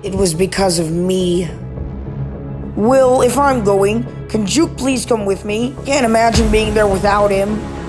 It was because of me. Will, if I'm going, can Juke please come with me? Can't imagine being there without him.